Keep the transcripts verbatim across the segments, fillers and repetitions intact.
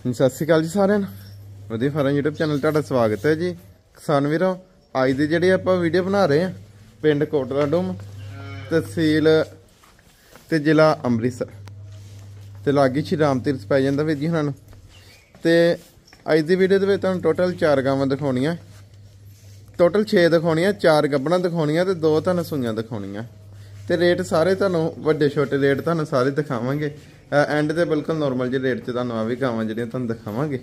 ਸਤਿ ਸ਼੍ਰੀ ਅਕਾਲ ਜੀ ਸਾਰਿਆਂ ਨੂੰ। ਵਧੀਆ ਫਾਰਮ YouTube ਚੈਨਲ ਤੁਹਾਡਾ ਸਵਾਗਤ ਹੈ ਜੀ। ਕਿਸਾਨ ਵੀਰੋ, ਅੱਜ ਦੀ ਜਿਹੜੀ ਆਪਾਂ ਵੀਡੀਓ ਬਣਾ ਰਹੇ ਆ ਪਿੰਡ ਕੋਟਲਾ ਡੂਮ, ਤਹਿਸੀਲ ਤੇ ਜ਼ਿਲ੍ਹਾ ਅੰਮ੍ਰਿਤਸਰ ਤੇ ਲਾਗੀ ਸ਼੍ਰੀ ਰਾਮ ਤੀਰਥ ਪੈ ਜਾਂਦਾ ਵੀਰ ਜੀ ਉਹਨਾਂ ਨੂੰ। ਤੇ ਅੱਜ ਦੀ ਵੀਡੀਓ ਦੇ ਵਿੱਚ ਤੁਹਾਨੂੰ ਟੋਟਲ ਚਾਰ ਗਾਵਾਂ ਦਿਖਾਉਣੀਆਂ, ਟੋਟਲ ਛੇ ਦਿਖਾਉਣੀਆਂ, ਚਾਰ ਗੱਬਣਾ ਦਿਖਾਉਣੀਆਂ ਤੇ ਦੋ ਤੁਹਾਨੂੰ ਸੂਈਆਂ ਦਿਖਾਉਣੀਆਂ। ਤੇ ਰੇਟ ਸਾਰੇ ਤੁਹਾਨੂੰ ਵੱਡੇ ਛੋਟੇ ਰੇਟ ਤੁਹਾਨੂੰ ਸਾਰੇ ਦਿਖਾਵਾਂਗੇ। ਐਂਡ ਤੇ ਬਿਲਕੁਲ ਨੋਰਮਲ ਜਿਹੇ ਰੇਟ 'ਚ ਤੁਹਾਨੂੰ ਆ ਵੀ ਗਾਵਾਂ ਜਿਹੜੀਆਂ ਤੁਹਾਨੂੰ ਦਿਖਾਵਾਂਗੇ।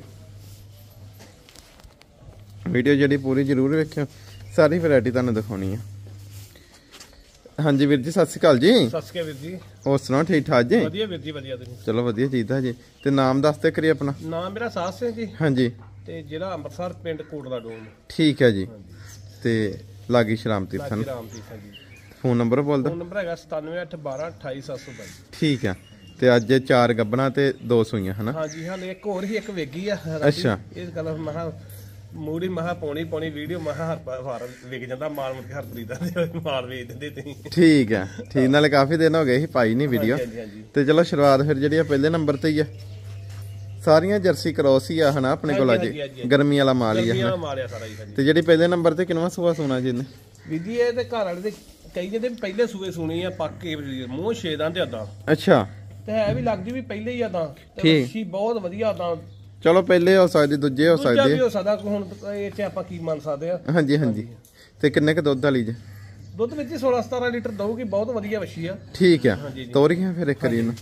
ਵੀਡੀਓ ਜਿਹੜੀ ਪੂਰੀ ਜ਼ਰੂਰ ਵੇਖਿਓ, ਸਾਰੀ ਵੈਰਾਈਟੀ ਤੁਹਾਨੂੰ ਦਿਖਾਉਣੀ ਆ। ਹਾਂਜੀ ਵੀਰ ਜੀ, ਸਤਿ ਸ਼੍ਰੀ ਅਕਾਲ ਜੀ। ਸਤਿ ਸ਼੍ਰੀ ਅਕਾਲ ਵੀਰ ਜੀ। ਹੋਰ ਸੁਣਾਓ, ਠੀਕ ਠਾਕ ਜੀ? ਵਧੀਆ ਵੀਰ ਜੀ, ਵਧੀਆ ਤੁਸੀਂ? ਚਲੋ ਵਧੀਆ ਚਾਹੀਦਾ ਜੀ। ਤੇ ਨਾਮ ਦੱਸ ਦੇ ਕਰੀ ਆਪਣਾ। ਨਾਮ ਮੇਰਾ ਸਾਧ ਸਿੰਘ ਜੀ। ਹਾਂਜੀ। ਤੇ ਜ਼ਿਲ੍ਹਾ ਅੰਮ੍ਰਿਤਸਰ, ਪਿੰਡ ਕੋਟਲਾ ਡੂਮ। ਠੀਕ ਹੈ ਜੀ। ਤੇ ਲਾਗੀ ਸ਼੍ਰੀ ਰਾਮ ਤੀਰਥ। ਲਾਗੀ ਰਾਮ ਤੀਰਥ ਜੀ। ਫੋਨ ਨੰਬਰ ਬੋਲ ਦੋ। ਫੋਨ ਨੰਬਰ ਹੈਗਾ ਸਤਾਨਵੇਂ ਅੱਠ ਬਾਰਾਂ ਅਠਾਈ ਸੱਤ ਸੌ ਬਾਈ। ਠੀਕ ਆ। ਤੇ ਅੱਜ ਚਾਰ ਗੱਬਣਾ ਤੇ ਦੋ ਸੂਈਆਂ ਹਨਾ? ਹਾਂਜੀ, ਹਾਲੇ ਇੱਕ ਹੋਰ ਹੀ ਇੱਕ ਵੇਗੀ ਆ। ਅੱਛਾ। ਇਸ ਗੱਲ ਮਹਾ ਮੂੜੀ ਮਹਾ ਪਾਉਣੀ ਪਾਉਣੀ ਵੀਡੀਓ ਮਹਾ ਹਰ ਵਿਕ ਜਾਂਦਾ ਮਾਲ ਮੁੜ ਕੇ ਹਰਪ੍ਰੀਤ ਦਾ ਮਾਲ ਵੇਚ ਦਿੰਦੇ ਤੁਸੀਂ। ਠੀਕ ਆ ਠੀਕ। ਨਾਲੇ ਕਾਫੀ ਦਿਨ ਹੋ ਗਏ ਸੀ ਪਾਈ ਨਹੀਂ ਵੀਡੀਓ। ਤੇ ਚਲੋ ਸ਼ੁਰੂਆਤ ਫਿਰ ਜਿਹੜੀ ਆ ਪਹਿਲੇ ਨੰਬਰ ਤੇ ਹੀ ਆ। ਸਾਰੀਆਂ ਜਰਸੀ ਕ੍ਰੋਸ ਹੀ ਆ ਹਨਾ ਆਪਣੇ ਕੋਲ। ਅੱਜ ਗਰਮੀ ਵਾਲਾ ਮਾਲ ਹੀ ਆ। ਤੇ ਜਿਹੜੀ ਪਹਿਲੇ ਨੰਬਰ ਤੇ ਕਿੰਨਵਾਂ ਸੂਆ ਸੋਨਾ ਜੀ ਨੇ? ਵੀਰ ਜੀ ਇਹ ਤੇ ਘਰ ਵਾਲੇ ਦੇ ਕਈ ਜਿਹਦੇ ਪਹਿਲੇ ਸੂਏ ਸੁਣੀ ਆ ਪੱਕੇ ਮੂੰਹ ਛੇਦਾਂ ਤੇ ਆਦਾ। ਅੱਛਾ। ਤੇ ਹੈ ਵੀ ਲੱਗਦੀ ਵੀ ਪਹਿਲੇ ਹੀ ਆਦਾ। ਠੀਕ, ਬਹੁਤ ਵਧੀਆ ਆਦਾ। ਚਲੋ ਪਹਿਲੇ ਹੋ ਸਕਦੀ, ਦੂਜੇ ਹੋ ਸਕਦੇ, ਦੂਜਾ ਵੀ ਹੋ ਸਕਦਾ। ਹੁਣ ਇਹ ਚ ਆਪਾਂ ਕੀ ਮੰਨ ਸਕਦੇ ਆ। ਹਾਂਜੀ ਹਾਂਜੀ। ਤੇ ਕਿੰਨੇ ਕ ਦੁੱਧ ਵਾਲੀ ਜੇ? ਦੁੱਧ ਵਿੱਚ ਸੋਲਾਂ ਸਤਾਰਾਂ ਲੀਟਰ ਦਊਗੀ। ਬਹੁਤ ਵਧੀਆ ਵੱਛੀ ਆ। ਠੀਕ ਆ। ਤੋਰੀਆਂ ਫਿਰ ਇੱਕ ਵਾਰੀ ਇਹਨੂੰ।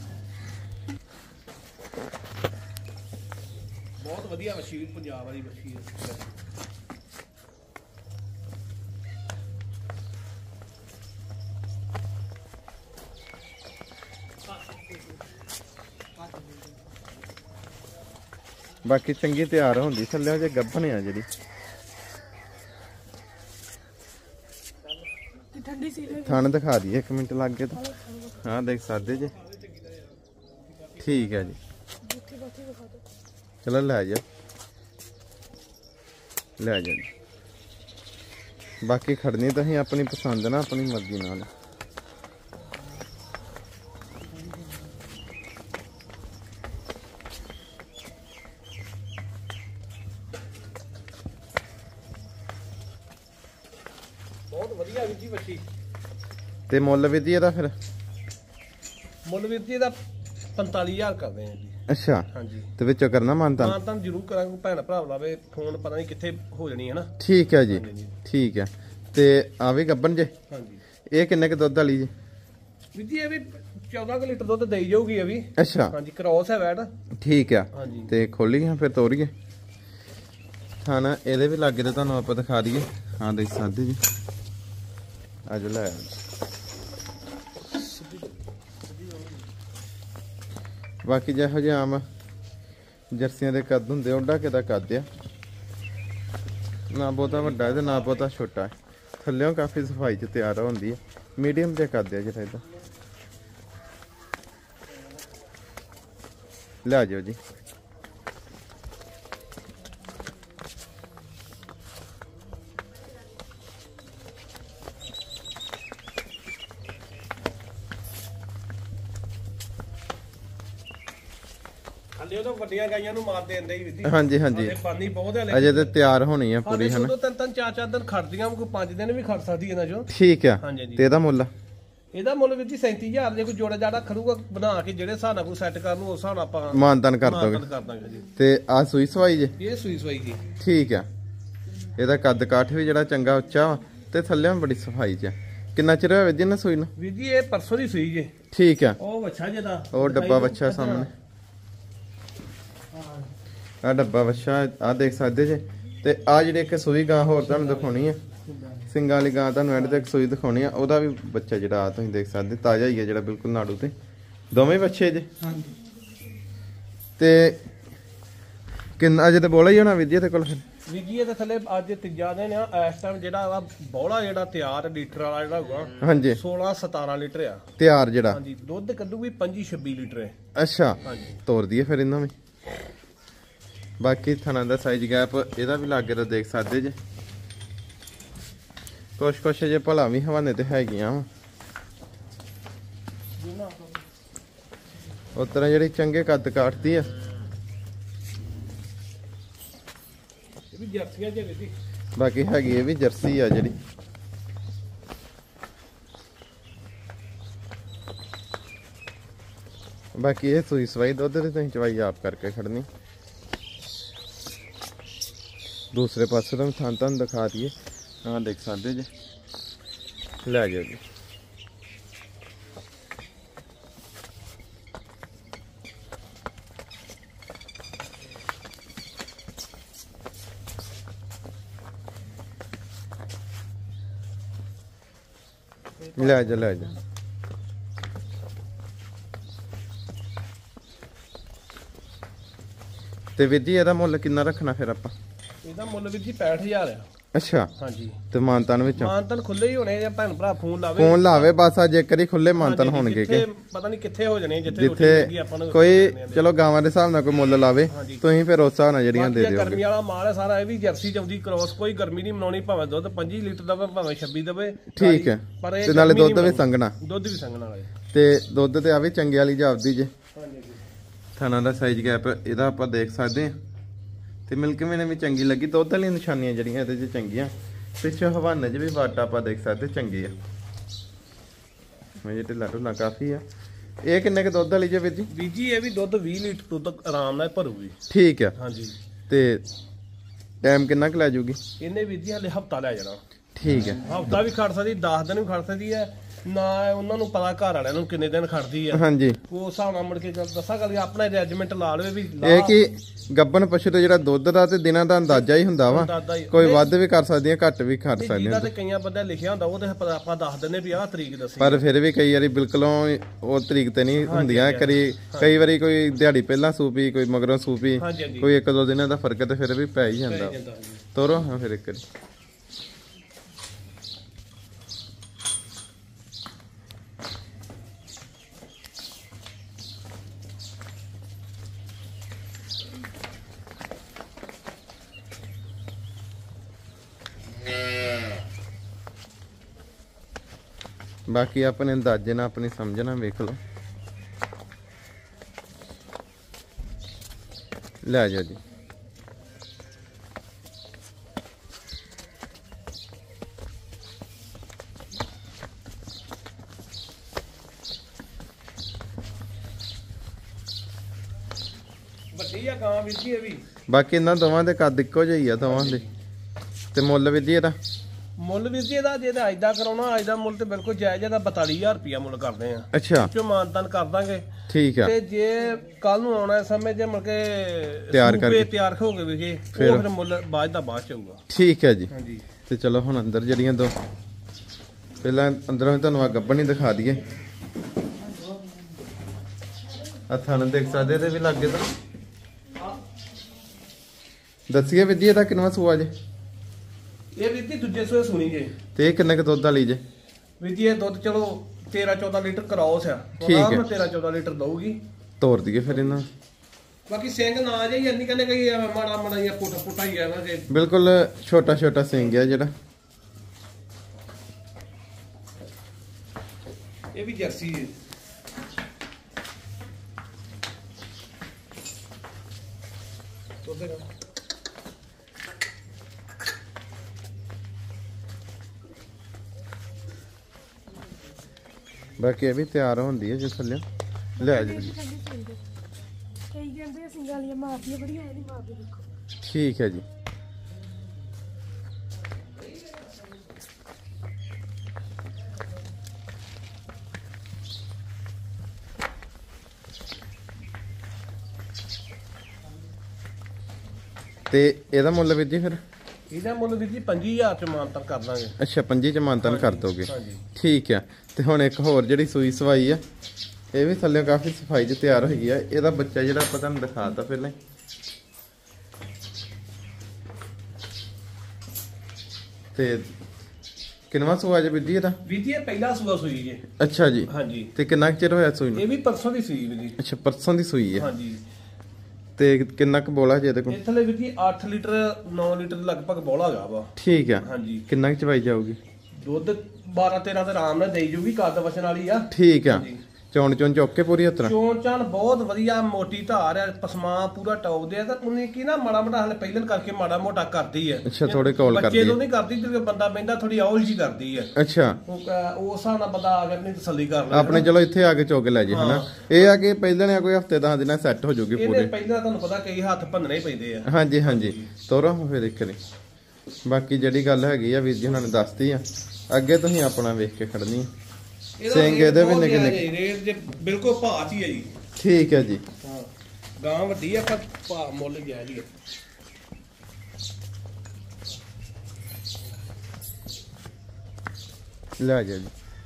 ਬਹੁਤ ਵਧੀਆ ਵੱਛੀ, ਪੰਜਾਬ ਵਾਲੀ ਵੱਛੀ ਆ। ਬਾਕੀ ਚੰਗੀ ਤਿਆਰ ਹੁੰਦੀ ਥੱਲੇ ਜੇ ਗੱਭਣ ਆ ਜਿਹੜੀ। ਥਣ ਦਿਖਾ ਦਈਏ ਇੱਕ ਮਿੰਟ ਲੱਗ ਕੇ ਤਾਂ। ਹਾਂ ਦੇਖ ਸਕਦੇ ਜੇ। ਠੀਕ ਹੈ ਜੀ। ਚਲੋ ਲੈ ਜਾ ਲੈ ਜਾ। ਬਾਕੀ ਖੜਨੀ ਤਾਂ ਹੀ ਆਪਣੀ ਪਸੰਦ ਨਾ, ਆਪਣੀ ਮਰਜ਼ੀ ਨਾਲ। ਬਹੁਤ ਵਧੀਆ ਵੀਰ ਜੀ ਵੱਛੀ। ਤੇ ਮੁੱਲ ਵੀਰ ਜੀ ਇਹਦਾ ਫਿਰ? ਮੁੱਲ ਵੀਰ ਜੀ ਇਹਦਾ ਪੰਤਾਲੀ ਹਜ਼ਾਰ ਕਰਦੇ ਆ ਜੀ। ਅੱਛਾ। ਹਾਂਜੀ। ਤੇ ਵਿੱਚੋਂ ਕਰਨਾ ਮਾਨਤਾਨ? ਮਾਨਤਾਨ ਜ਼ਰੂਰ ਕਰਾਂਗੇ। ਭੈਣ ਭਰਾ ਲਾਵੇ ਫੋਨ, ਪਤਾ ਨਹੀਂ ਕਿੱਥੇ ਹੋ ਜਾਣੀ ਹੈ ਨਾ। ਠੀਕ ਹੈ ਜੀ। ਠੀਕ ਹੈ। ਤੇ ਆ ਵੀ ਗੱਬਣ ਜੇ? ਹਾਂਜੀ। ਇਹ ਕਿੰਨੇ ਕ ਦੁੱਧ ਵਾਲੀ ਜੀ? ਵੀਰ ਜੀ ਇਹ ਵੀ ਚੌਦਾਂ ਕੁ ਲੀਟਰ ਦੁੱਧ ਦੇਈ ਜਾਊਗੀ ਇਹ ਵੀ। ਅੱਛਾ। ਹਾਂਜੀ, ਕ੍ਰੋਸ ਹੈ ਵੈਟ। ਠੀਕ ਆ। ਹਾਂਜੀ। ਤੇ ਖੋਲੀਏ ਫਿਰ ਤੋਰੀਏ। ਹਾਂ ਨਾ, ਇਹਦੇ ਵੀ ਲਾਗੇ ਤੇ ਤੁਹਾਨੂੰ ਆਪਾਂ ਦਿਖਾ ਦਈਏ। ਹਾਂ ਦੇਖ ਸਕਦੇ ਜੀ। ਅੱਜ ਲੈ ਬਾਕੀ ਜਿਹੋ ਜਿਹੇ ਆਮ ਜਰਸੀਆਂ ਦੇ ਕੱਦ ਹੁੰਦੇ ਓਡਾ ਕਿਦਾ ਕੱਦ ਆ। ਨਾ ਬਹੁਤਾ ਵੱਡਾ ਤੇ ਨਾ ਬਹੁਤਾ ਛੋਟਾ ਹੈ। ਥੱਲਿਓਂ ਕਾਫੀ ਸਫਾਈ ਚ ਤਿਆਰ ਹੁੰਦੀ ਹੈ। ਮੀਡੀਅਮ ਜਿਹਾ ਕੱਦ ਆ ਜਿਹੜਾ ਇਹਦਾ। ਲੈ ਜਾਓ ਜੀ। ਉਹ ਵੱਡੀਆਂ ਗਾਈਆਂ ਨੂੰ ਮਾਰ ਦੇਂਦੇ ਹੀ ਵੀਰ। ਹਾਂਜੀ ਹਾਂਜੀ। ਪਾਣੀ ਬਹੁਤ ਹੈ ਅਜੇ ਤੇ ਤਿਆਰ ਹੋਣੀ ਆ ਪੂਰੀ ਹਨਾ। ਦੋ ਤਿੰਨ ਤਿੰਨ ਚਾਰ ਚਾਰ ਦਿਨ ਖੜਦੀਆਂ, ਕੋਈ ਪੰਜ ਦਿਨ ਵੀ ਖੜ ਸਕਦੀ ਇਹਨਾਂ ਚੋਂ। ਠੀਕ ਆ। ਤੇ ਇਹਦਾ ਮੁੱਲ? ਇਹਦਾ ਮੁੱਲ ਵੀਰ ਜੀ ਸੈਂਤੀ ਹਜ਼ਾਰ। ਜੇ ਕੋਈ ਜੋੜਾ ਜਾੜਾ ਖੜੂਗਾ ਬਣਾ ਕੇ ਜਿਹੜੇ ਹਿਸਾਬ ਨਾਲ ਕੋਈ ਸੈੱਟ ਕਰ ਲੂ ਉਸ ਹਿਸਾਬ ਨਾਲ ਆਪਾਂ ਮਾਨਤਾਨ ਕਰ ਦੋਗੇ। ਤੇ ਆ ਸੂਈ ਸਵਾਈ ਜੇ? ਇਹ ਸੂਈ ਸਵਾਈ ਜੀ। ਠੀਕ ਆ। ਇਹਦਾ ਕੱਦ ਕਾਠ ਵੀ ਜਿਹੜਾ ਚੰਗਾ ਉੱਚਾ ਵਾ ਤੇ ਥੱਲੇ ਬੜੀ ਸਫਾਈ ਚ। ਕਿੰਨਾ ਚਿਰ ਹੋਇਆ ਜੀ ਨਾ ਸੂਈ ਨੂੰ? ਵੀਰ ਜੀ ਇਹ ਪਰਸੋਂ ਦੀ ਸੂਈ ਜੇ। ਠੀਕ ਆ। ਉਹ ਵੱਛਾ ਜਿਹਦਾ ਉਹ ਡੱਬਾ ਵੱਛਾ ਸਾਹਮਣੇ, ਆ ਡੱਬਾ ਵੱਛਾ ਆ ਦੇਖ ਸਕਦੇ ਜੇ। ਤੇ ਆ ਜਿਹੜੀ ਇੱਕ ਸੂਈ ਗਾਂ ਹੋਰ ਤੁਹਾਨੂੰ ਦਿਖਾਉਣੀ ਆ, ਸਿੰਗਾਂ ਵਾਲੀ ਗਾਂ ਤੁਹਾਨੂੰ ਐਂਡ ਤੇ ਇੱਕ ਸੂਈ ਦਿਖਾਉਣੀ ਆ। ਉਹਦਾ ਵੀ ਬੱਚਾ ਜਿਹੜਾ ਆ ਤੁਸੀਂ ਦੇਖ ਸਕਦੇ, ਤਾਜ਼ਾ ਹੀ ਆ ਜਿਹੜਾ, ਬਿਲਕੁਲ ਨਾੜੂ ਤੇ। ਦੋਵੇਂ ਬੱਚੇ ਜੇ? ਹਾਂਜੀ। ਤੇ ਕਿੰਨਾ ਅਜੇ ਤੇ ਬੋਲਾ ਹੀ ਹੋਣਾ ਵੀਰ ਜੀ ਇਹਦੇ ਕੋਲ ਫਿਰ? ਵੀਰ ਜੀ ਇਹਦੇ ਥੱਲੇ ਅੱਜ ਤੀਜਾ ਦਿਨ ਆ। ਇਸ ਟਾਈਮ ਜਿਹੜਾ ਵਾ ਬੋਲਾ ਜਿਹੜਾ ਤਿਆਰ ਲੀਟਰ ਵਾਲਾ ਜਿਹੜਾ ਹੋਊਗਾ, ਹਾਂਜੀ, ਸੋਲਾਂ ਸਤਾਰਾਂ ਲੀਟਰ ਆ ਤਿਆਰ ਜਿਹੜਾ। ਹਾਂਜੀ। ਦੁੱਧ ਕੱਢੂਗੀ ਪੰਜੀ ਛੱਬੀ ਲੀਟਰ ਹੈ। ਅੱਛਾ। ਹਾਂਜੀ। ਤੋਰ ਦਈਏ ਫਿਰ ਇਹਨਾਂ ਵੀ। ਬਾਕੀ ਥਣਾ ਦਾ ਸਾਈਜ਼ ਗੈਪ ਇਹਦਾ ਵੀ ਲਾਗੇ ਤਾਂ ਦੇਖ ਸਕਦੇ ਜੇ। ਕੁਛ ਕੁਛ ਜੇ ਭਲਾ ਵੀ ਹਵਾਨੇ ਤੇ ਹੈਗੀਆਂ ਵਾ। ਉਸ ਤਰ੍ਹਾਂ ਜਿਹੜੀ ਚੰਗੇ ਕੱਦ ਕਾਟਦੀ ਆ ਵੀ ਜਰਸੀਆਂ ਜੇ ਵੀ ਬਾਕੀ ਹੈਗੀ ਇਹ ਵੀ ਜਰਸੀ ਆ ਜਿਹੜੀ ਬਾਕੀ ਇਹ ਸੂਈ ਸਵਾਈ ਦੁੱਧ ਦੇ ਤੁਸੀਂ ਚਵਾਈ ਆਪ ਕਰਕੇ ਖੜਨੀ ਦੂਸਰੇ ਪਾਸੇ ਤੋਂ ਥਾਂ ਥਾਂ ਦਿਖਾ ਦਈਏ ਆਹ ਦੇਖ ਸਕਦੇ ਜੇ ਲੈ ਜਾਓ ਜੀ ਲੈ ਜਾ ਲੈ ਜਾ ਤੇ ਵੀਰ ਜੀ ਇਹਦਾ ਮੁੱਲ ਕਿੰਨਾ ਰੱਖਣਾ ਫਿਰ ਆਪਾਂ ਇਹਦਾ ਮੁੱਲ ਵੀਰ ਜੀ ਪੈਂਹਠ ਹਜ਼ਾਰ ਆ ਅੱਛਾ ਹਾਂਜੀ ਤੇ ਮਾਨਤਨ ਵਿੱਚ ਮਾਨਤਨ ਖੁੱਲੇ ਹੀ ਹੋਣੇ ਜਾਂ ਭੈਣ ਭਰਾ ਫੋਨ ਲਾਵੇ ਫੋਨ ਲਾਵੇ ਬਸ ਅੱਜ ਇੱਕ ਵਾਰੀ ਖੁੱਲੇ ਮਾਨਤਨ ਹੋਣਗੇ ਕਿ ਪਤਾ ਨਹੀਂ ਕਿੱਥੇ ਹੋ ਜਾਣੇ ਜਿੱਥੇ ਜਿੱਥੇ ਕੋਈ ਚਲੋ ਗਾਵਾਂ ਦੇ ਹਿਸਾਬ ਨਾਲ ਕੋਈ ਮੁੱਲ ਲਾਵੇ ਤੁਸੀਂ ਫਿਰ ਉਸ ਹਿਸਾਬ ਨਾਲ ਜਿਹੜੀਆਂ ਦੇ ਦਿਓ ਗਰਮੀ ਵਾਲਾ ਮਾਲ ਹੈ ਸਾਰਾ ਇਹ ਵੀ ਜਰਸੀ ਚਾਉਂਦੀ ਕ੍ਰੋਸ ਕੋਈ ਗਰਮੀ ਨਹੀਂ ਮਨਾਉਣੀ ਭਾਵੇਂ ਦੁੱਧ ਪੰਜੀ ਲੀਟਰ ਦਾ ਭਾਵੇਂ ਛੱਬੀ ਦਵੇ ਠੀਕ ਹੈ ਤੇ ਨਾਲੇ ਦੁੱਧ ਵੀ ਸੰਘਣਾ ਦੁੱਧ ਵੀ ਸੰਘਣਾ ਵਾਲੇ ਤੇ ਦੁੱਧ ਤੇ ਆ ਵੀ ਚੰਗੇ ਵਾਲੀ ਜਾਪਦੀ ਜੇ ਹਾਂਜੀ ਥਾਣਾ ਦਾ ਸਾਈਜ਼ ਗੈਪ ਇਹਦਾ ਆਪਾਂ ਦੇਖ ਸਕਦੇ ਹਾਂ ਤੇ ਮਿਲਕ ਮੈਨੇ ਵੀ ਚੰਗੀ ਲੱਗੀ ਦੁੱਧ ਵਾਲੀਆਂ ਨਿਸ਼ਾਨੀਆਂ ਜਿਹੜੀਆਂ ਇਹਦੇ 'ਚ ਚੰਗੀਆਂ ਪਿੱਛੇ ਹਵਾਨੇ 'ਚ ਵੀ ਵਾਟ ਆਪਾਂ ਦੇਖ ਸਕਦੇ ਚੰਗੀ ਆ ਮੇਰੇ ਢਿੱਲਾ ਢੁੱਲਾ ਕਾਫੀ ਆ ਇਹ ਕਿੰਨੇ ਕ ਦੁੱਧ ਵਾਲੀ ਜੇ ਵੀਰ ਜੀ ਵੀਰ ਜੀ ਇਹ ਵੀ ਦੁੱਧ ਵੀਹ ਲੀਟਰ ਦੁੱਧ ਆਰਾਮ ਨਾਲ ਭਰੂਗੀ ਠੀਕ ਆ ਹਾਂਜੀ ਤੇ ਟਾਈਮ ਕਿੰਨਾ ਕ ਲੈ ਜੂਗੀ ਇਹਨੇ ਵੀਰ ਜੀ ਹਲੇ ਹਫਤਾ ਲੈ ਜਾਣਾ ਠੀਕ ਹੈ ਹਫਤਾ ਵੀ ਖੜ ਸਕਦੀ ਦਸ ਦਿਨ ਵੀ ਖੜ ਸਕਦੀ ਹੈ ਨਾ ਉਹਨਾਂ ਨੂੰ ਪਤਾ ਘਰ ਵਾਲਿਆਂ ਨੂੰ ਕਿੰਨੇ ਦਿਨ ਖੜਦੀ ਆ ਹਾਂਜੀ ਉਹ ਹਿਸਾਬ ਨਾਲ ਮੁੜ ਕੇ ਦੱਸਾਂ ਗੱਲ ਆਪਣਾ ਅਰੇਂਜਮੈਂਟ ਲਾ ਲਵੇ ਵੀ ਇਹ ਕਿ ਗੱਬਨ ਪਸ਼ੂ ਤੇ ਜਿਹੜਾ ਦੁੱਧ ਦਾ ਤੇ ਦਿਨਾਂ ਦਾ ਅੰਦਾਜ਼ਾ ਹੀ ਹੁੰਦਾ ਵਾ ਕੋਈ ਵੱਧ ਵੀ ਕਰ ਸਕਦੀਆਂ ਘੱਟ ਵੀ ਕਰ ਸਕਦੀਆਂ ਤੇ ਕਈਆਂ ਬੰਦੇ ਲਿਖਿਆ ਹੁੰਦਾ ਉਹ ਤੇ ਆਪਾਂ ਦੱਸ ਦਿੰਦੇ ਵੀ ਆਹ ਤਰੀਕ ਦੱਸੀ ਪਰ ਫਿਰ ਵੀ ਕਈ ਵਾਰੀ ਬਿਲਕੁਲੋਂ ਉਹ ਤਰੀਕ ਤੇ ਨਹੀਂ ਹੁੰਦੀਆਂ ਕਰੀ ਕਈ ਵਾਰੀ ਕੋਈ ਦਿਹਾੜੀ ਪਹਿਲਾਂ ਸੂਪੀ ਕੋਈ ਮਗਰੋਂ ਸੂਪੀ ਕੋਈ ਇੱਕ ਦੋ ਦਿਨਾਂ ਦਾ ਫਰਕ ਤੇ ਫਿਰ ਵੀ ਪੈ ਹੀ ਜਾਂਦਾ ਤੋਰੋ ਹਾਂ ਫਿਰ ਇੱਕ ਵਾਰੀ ਬਾਕੀ ਆਪਣੇ ਅੰਦਾਜ਼ੇ ਨਾਲ ਆਪਣੀ ਸਮਝ ਨਾਲ ਵੇਖ ਲਓ ਲੈ ਜਾ ਜੀ ਵੱਡੀ ਆ ਗਾਂ ਵੀਰ ਜੀ ਇਹ ਵੀ ਬਾਕੀ ਇਹਨਾਂ ਦੋਵਾਂ ਦੇ ਕੱਦ ਇੱਕੋ ਜਿਹੇ ਹੀ ਆ ਦੋਵਾਂ ਦੇ ਤੇ ਮੁੱਲ ਵੀਰ ਜੀ ਇਹਦਾ ਮੁੱਲ ਵੀਰ ਜੀ ਇਹਦਾ ਜੇ ਤਾਂ ਅੱਜ ਕਰਾਉਣਾ ਅੱਜ ਦਾ ਮੁੱਲ ਤੇ ਬਿਲਕੁਲ ਜਾਇਜ਼ ਹੈ ਬਤਾਲੀ ਹਜ਼ਾਰ ਰੁਪਿਆ ਮੁੱਲ ਕਰਦੇ ਆ ਅੱਛਾ ਜੋ ਮਾਨਤਨ ਕਰ ਦਾਂਗੇ ਠੀਕ ਆ ਤੇ ਜੇ ਕੱਲ ਨੂੰ ਆਉਣਾ ਸਮੇਂ ਜੇ ਮੁੜ ਕੇ ਤਿਆਰ ਕਰਕੇ ਤਿਆਰ ਹੋ ਗਏ ਵਿਖੇ ਉਹ ਫਿਰ ਮੁੱਲ ਬਾਅਦ ਦਾ ਬਾਅਦ ਚ ਆਊਗਾ ਠੀਕ ਹੈ ਜੀ ਹਾਂਜੀ ਤੇ ਚਲੋ ਹੁਣ ਅੰਦਰ ਜਿਹੜੀਆਂ ਦੋ ਪਹਿਲਾਂ ਅੰਦਰੋਂ ਤੁਹਾਨੂੰ ਆ ਗੱਬਣ ਹੀ ਦਿਖਾ ਦਈਏ ਆ ਥਣ ਦੇਖ ਸਕਦੇ ਇਹਦੇ ਵੀ ਲੱਗੇ ਤਾਂ ਦੱਸੀਏ ਵਿਧੀ ਇਹਦਾ ਕਿੰਨਾ ਸੂਆ ਜੇ ਇਹ ਵੀਰ ਜੀ ਦੂਜੇ ਸੂਏ ਸੁਣੀ ਜੇ ਤੇ ਇਹ ਕਿੰਨੇ ਕ ਦੁੱਧ ਵਾਲੀ ਜੇ ਵੀਰ ਜੀ ਇਹ ਦੁੱਧ ਚਲੋ ਤੇਰਾਂ ਚੌਦਾਂ ਲੀਟਰ ਕਰਾਉਸ ਆ ਠੀਕ ਹੈ ਤੇਰਾਂ ਚੌਦਾਂ ਲੀਟਰ ਦਊਗੀ ਤੋੜ ਦਈਏ ਫਿਰ ਇਹਨਾਂ ਬਾਕੀ ਸਿੰਘ ਨਾ ਜਾਈ ਇੰਨੀ ਕਹਿੰਦੇ ਕਈ ਮਾੜਾ ਮਾੜਾ ਜਿਹਾ ਪੁੱਟ ਪੁੱਟਾ ਹੀ ਆ ਨਾ ਕਿ ਬਿਲਕੁਲ ਛੋਟਾ ਛੋਟਾ ਸਿੰਘ ਆ ਜਿਹੜਾ ਇਹ ਵੀ ਜਰਸੀ ਹੈ ਬਾਕੀ ਇਹ ਵੀ ਤਿਆਰ ਹੁੰਦੀ ਹੈ ਜਿਸ ਥੱਲੇ ਲੈ ਜਾ ਜੀ ਕਈ ਕਹਿੰਦੇ ਸਿੰਘਾਂ ਵਾਲੀਆਂ ਮਾਰਦੀਆਂ ਬੜੀਆਂ ਇਹਦੀ ਮਾਰਦੇ ਦੇਖੋ ਠੀਕ ਹੈ ਜੀ ਤੇ ਇਹਦਾ ਮੁੱਲ ਵੀਰ ਜੀ ਫਿਰ ਇਹਦਾ ਮੁੱਲ ਵੀਰ ਜੀ ਪੰਜੀ ਹਜ਼ਾਰ ਚ ਮਾਨਤਨ ਕਰ ਦਾਂਗੇ ਅੱਛਾ ਪੰਜੀ ਚ ਮਾਨਤਨ ਕਰ ਦੋਗੇ ਹਾਂਜੀ ਠੀਕ ਆ ਤੇ ਹੁਣ ਇੱਕ ਹੋਰ ਜਿਹੜੀ ਸੂਈ ਸਵਾਈ ਆ ਇਹ ਵੀ ਥੱਲੇ ਕਾਫੀ ਸਫਾਈ ਚ ਤਿਆਰ ਹੋਈ ਆ ਇਹਦਾ ਬੱਚਾ ਜਿਹੜਾ ਆਪਾਂ ਤੁਹਾਨੂੰ ਦਿਖਾਤਾ ਪਹਿਲਾਂ ਤੇ ਕਿੰਨਵਾਂ ਸੂਆ ਜੇ ਵੀਰ ਜੀ ਇਹਦਾ ਵੀਰ ਜੀ ਇਹ ਪਹਿਲਾ ਸੂਆ ਸੂਈ ਜੇ ਅੱਛਾ ਜੀ ਹਾਂਜੀ ਤੇ ਕਿੰਨਾ ਕੁ ਚਿਰ ਹੋਇਆ ਸੂਈ ਨੂੰ ਇਹ ਵੀ ਪਰਸੋਂ ਦੀ ਸੂਈ ਵੀਰ ਜੀ ਅੱਛਾ ਪਰਸੋਂ ਦੀ ਸੂਈ ਆ ਹਾਂਜੀ ਤੇ ਕਿੰਨਾ ਕੁ ਬੋਲਾ ਜੇ ਇਹਦੇ ਕੋਲ ਇਹ ਥੱਲੇ ਵੀਰ ਜੀ ਅੱਠ ਲੀਟਰ ਨੌ ਲੀਟਰ ਲਗਭਗ ਬੋਲਾ ਹੈਗਾ ਵਾ ਠੀਕ ਆ ਹਾਂਜੀ ਕਿੰਨਾ ਕੁ ਚਵਾਈ ਜਾਊਗੀ ਦੁੱਧ ਬਾਰਾਂ ਤੇਰਾਂ ਤੇ ਆਰਾਮ ਨਾਲ ਦੇਈ ਜੂਗੀ ਕੱਦ ਵਸਣ ਵਾਲੀ ਆ ਠੀਕ ਆ ਚੌਣ ਚੌਣ ਚੁੱਕ ਕੇ ਪੂਰੀ ਉਤਰਾ ਚੋਣ ਚਾਨ ਬਹੁਤ ਵਧੀਆ ਮੋਟੀ ਧਾਰ ਆ ਪਸਮਾ ਪੂਰਾ ਟੌਪ ਦੇ ਆ ਤਾਂ ਉਹਨੇ ਕੀ ਨਾ ਮਾੜਾ ਮੋਟਾ ਹਲੇ ਪਹਿਲਨ ਕਰਕੇ ਮਾੜਾ ਮੋਟਾ ਕਰਦੀ ਹੈ ਅੱਛਾ ਥੋੜੇ ਕੌਲ ਕਰਦੀ ਬੱਚੇ ਤੋਂ ਨਹੀਂ ਕਰਦੀ ਜਦੋਂ ਬੰਦਾ ਬਹਿੰਦਾ ਥੋੜੀ ਔਲ ਜੀ ਕਰਦੀ ਹੈ ਅੱਛਾ ਉਹ ਕ- ਉਸ ਹਿਸਾਬ ਨਾਲ ਬੰਦਾ ਆ ਕੇ ਆਪਣੀ ਤਸੱਲੀ ਕਰ ਲੈ ਆਪਣੇ ਚਲੋ ਇੱਥੇ ਆ ਕੇ ਚੁੱਕ ਲੈ ਜੇ ਹਨਾ ਇਹ ਆ ਕਿ ਪਹਿਲਾਂ ਨੇ ਕੋਈ ਹਫਤੇ ਦਸ ਦਿਨਾਂ ਸੈੱਟ ਹੋ ਜਾਊਗੀ ਇਹਦੇ ਪੂਰੇ ਪਹਿਲਾਂ ਤੁਹਾਨੂੰ ਪਤਾ ਕਈ ਹੱਥ ਭੰਨਣੇ ਹੀ ਪੈਂਦੇ ਆ ਹਾਂਜੀ ਹਾਂਜੀ ਤੋਰਾ ਫਿਰ ਇੱਕ ਨੇ ਬਾਕੀ ਜਿਹੜੀ ਗੱਲ ਹੈਗੀ ਆ ਵੀਰ ਜੀ ਉਹਨਾਂ ਨੇ ਦੱਸਤੀ ਆ ਅੱਗੇ ਤੁਸੀਂ ਆਪਣਾ ਵੇਖ ਕੇ ਖੜਨੀ ਸਿੰਘ ਇਹਦੇ ਵੀ ਨਿੱਕੇ ਨਿੱਕੇ ਰੇਟ ਜੇ ਬਿਲਕੁਲ ਭਾਅ ਚ ਹੀ ਹੈ ਜੀ ਠੀਕ ਹੈ ਜੀ ਹਾਂ ਗਾਂ ਵੱਡੀ ਆ ਪਰ ਭਾਅ ਮੁੱਲ ਗਿਆ ਜੀ ਲੈ ਜਾ ਜੀ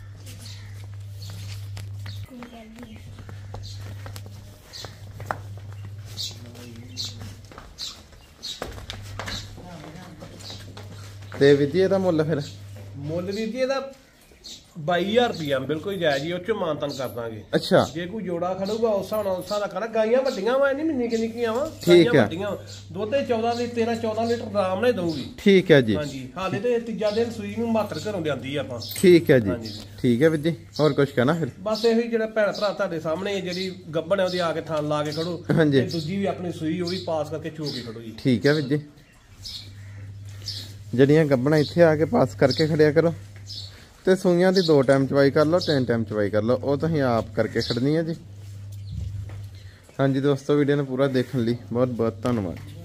ਤੇ ਵਿਧੀ ਇਹਦਾ ਮੁੱਲ ਫਿਰ ਮੁੱਲ ਵੀ ਜੀ ਇਹਦਾ ਬਾਈ ਹਜ਼ਾਰ ਰੁਪਇਆ ਬਿਲਕੁਲ ਜਾਇਜ਼ ਜੀ ਉਹ ਚੋਂ ਮਾਨਤਨ ਕਰ ਦਾਂਗੇ ਅੱਛਾ ਜੇ ਕੋਈ ਜੋੜਾ ਖੜੂਗਾ ਉਸ ਹਿਸਾਬ ਨਾਲ ਉਸ ਹਿਸਾਬ ਨਾਲ ਕਰਾ ਗਾਈਆਂ ਵੱਡੀਆਂ ਵਾ ਨਹੀਂ ਮਿੰਨੀ ਕਿੰਨੀ ਕੀਆਂ ਵਾ ਠੀਕ ਹੈ। ਵੱਡੀਆਂ ਦੁੱਧ ਚੌਦਾਂ ਲੀਟਰ ਤੇਰਾਂ ਚੌਦਾਂ ਲੀਟਰ ਆਰਾਮ ਨਾਲ ਦਊਗੀ ਠੀਕ ਹੈ ਜੀ ਹਾਂਜੀ ਹਾਲੇ ਤੇ ਤੀਜਾ ਦਿਨ ਸੂਈ ਨੂੰ ਮਾਤਰ ਘਰੋਂ ਲਿਆਂਦੀ ਆਪਾਂ ਠੀਕ ਹੈ ਜੀ ਹਾਂਜੀ। ਠੀਕ ਹੈ ਵਿਧੀ ਹੋਰ ਕੁਝ ਕਹਿਣਾ ਫਿਰ ਬਸ ਇਹੀ ਜਿਹੜਾ ਭੈਣ ਭਰਾ ਤੁਹਾਡੇ ਸਾਹਮਣੇ ਜਿਹੜੀ ਗੱਬਣ ਹੈ ਉਹਦੀ ਆ ਕੇ ਥਾਂ ਲਾ ਕੇ ਖੜੋ ਹਾਂਜੀ। ਤੇ ਦੂਜੀ ਵੀ ਆਪਣੀ ਸੂਈ ਉਹ ਵੀ ਪਾਸ ਕਰਕੇ ਚੋ ਕੇ ਖੜੋ ਜੀ ਠੀਕ ਹੈ ਵਿਧੀ ਜਿਹੜੀਆਂ ਗੱਬਣਾ ਇੱਥੇ ਆ ਕੇ ਪਾਸ ਕਰਕੇ ਖੜਿਆ ਕਰੋ ਤੇ ਸੂਈਆਂ ਦੀ ਦੋ ਟਾਈਮ ਚਵਾਈ ਕਰ ਲਓ ਤਿੰਨ ਟਾਈਮ ਚਵਾਈ ਕਰ ਲਓ ਉਹ ਤੁਸੀਂ ਆਪ ਕਰਕੇ ਖੜਨੀ ਹੈ ਜੀ ਹਾਂਜੀ ਦੋਸਤੋ ਵੀਡੀਓ ਨੂੰ ਪੂਰਾ ਦੇਖਣ ਲਈ ਬਹੁਤ ਬਹੁਤ ਧੰਨਵਾਦ।